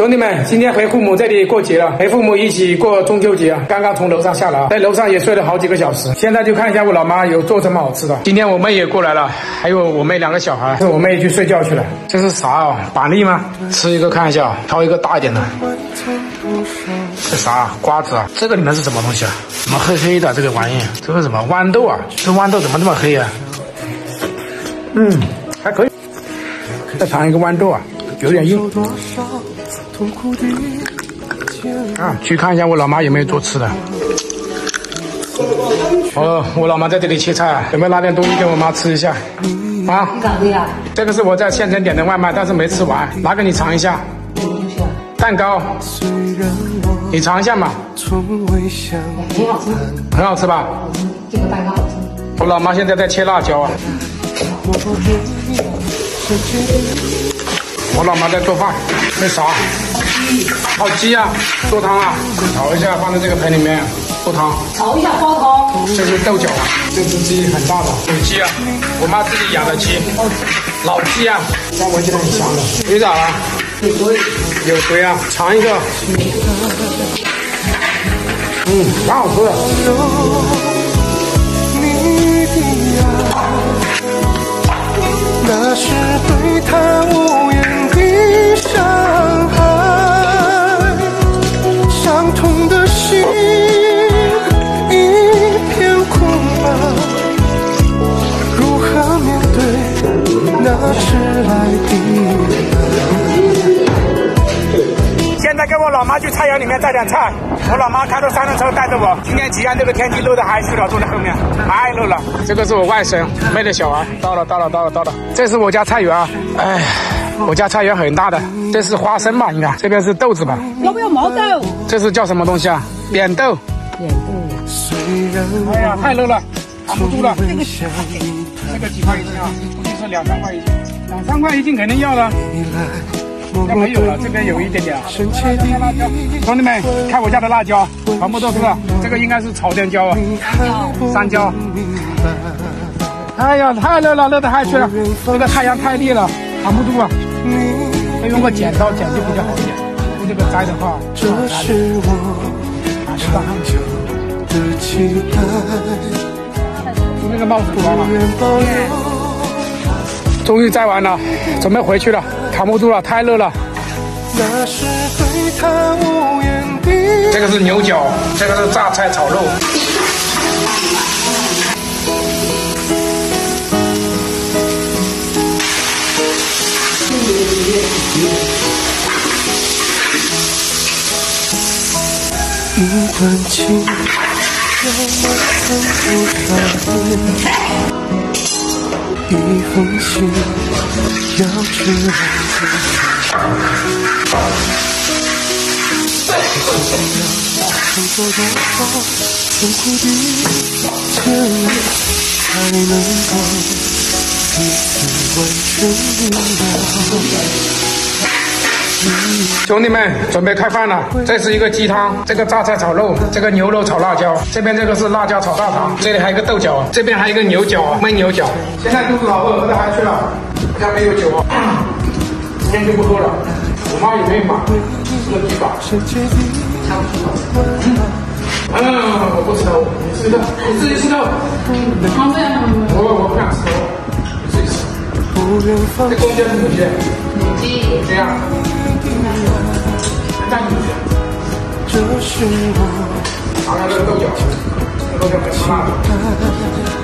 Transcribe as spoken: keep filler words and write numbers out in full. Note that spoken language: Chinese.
兄弟们，今天回父母这里过节了，陪父母一起过中秋节。刚刚从楼上下来，在楼上也睡了好几个小时。现在就看一下我老妈有做什么好吃的。今天我妹也过来了，还有我妹两个小孩。我妹去睡觉去了。这是啥哦？板栗吗？吃一个看一下，挑一个大一点的。这啥？瓜子啊？这个里面是什么东西啊？怎么黑黑的这个玩意？这是什么豌豆啊？这豌豆怎么这么黑啊？嗯，还可以。再尝一个豌豆啊，有点硬。啊，去看一下我老妈有没有做吃的。哦，我老妈在这里切菜，有没有拿点东西给我妈吃一下？啊？你搞的呀？这个是我在县城点的外卖，但是没吃完，拿给你尝一下。蛋糕，你尝一下嘛。很好吃。很好吃吧？这个蛋糕好吃。我老妈现在在切辣椒啊。我老妈在做饭，这啥？炒鸡啊，做汤啊，炒一下放在这个盆里面做汤。炒一下煲汤。这是豆角啊，这只鸡很大的母鸡啊，我妈自己养的鸡，老鸡啊，这闻起来很香的。有咋了？有水，有水啊，尝一个。嗯，蛮好吃的。那是对他无言的伤害，伤痛的心一片空白，如何面对那迟来的现在跟我老妈去菜园里面摘点菜，我老妈开着三轮车带着我。今天吉安这个天气热得还去了，坐在后面太热了。这个是我外甥妹的小孩，到了到了到了到了。这是我家菜园，哎，我家菜园很大的。这是花生吧？应该这边是豆子吧？要不要毛豆？这是叫什么东西啊？扁豆。扁豆。哎呀，太热了，扛不住了。这个这个几块一斤啊？估计是两三块一斤，两三块一斤肯定要了。这没有了，这边有一点点。兄弟们，看我家的辣椒，全部都是，这个应该是朝天椒啊，山椒。哎呀，太热了，热得还去了。这个太阳太烈了，扛不住啊。要用个剪刀剪就比较好一点。用这个摘的话，这是我长久的期待。就那个帽子脱了。终于摘完了，准备回去了，扛不住了，太热了。这个是牛角，这个是榨菜炒肉。一段情，要么从不上一封信，要知道经过多少痛苦的牵连，才能够彼此完全明了。兄弟们，准备开饭了。这是一个鸡汤，这个榨菜炒肉，这个牛肉炒辣椒，这边这个是辣椒炒大肠，这里还有一个豆角，这边还有一个牛角，焖牛角。现在肚子好饿，喝得还去了。家没有酒啊，今天就不喝了。我妈也没买，吃了几把。嗯，我不吃头，你吃肉，你自己吃肉。方便吗？我我不想吃头，你自己吃。这公鸡是母鸡？母鸡。母鸡啊。站进去。这是我。尝尝这个豆角，这个豆角很辣的。